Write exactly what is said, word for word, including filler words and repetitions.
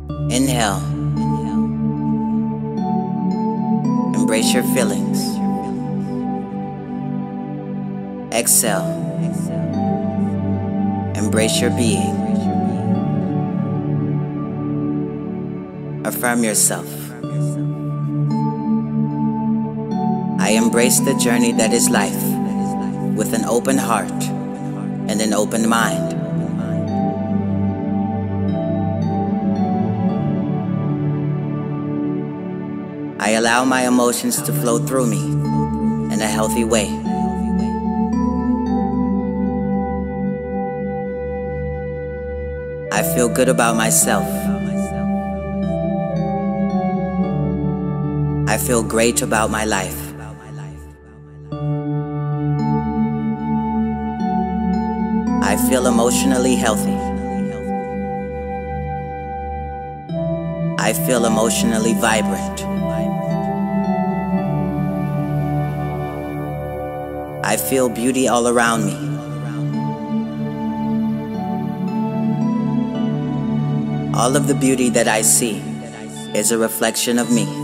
Inhale. Embrace your feelings. Exhale. Embrace your being. Affirm yourself. I embrace the journey that is life with an open heart and an open mind. I allow my emotions to flow through me in a healthy way. I feel good about myself. I feel great about my life. I feel emotionally healthy. I feel emotionally vibrant. I feel beauty all around me. All of the beauty that I see is a reflection of me.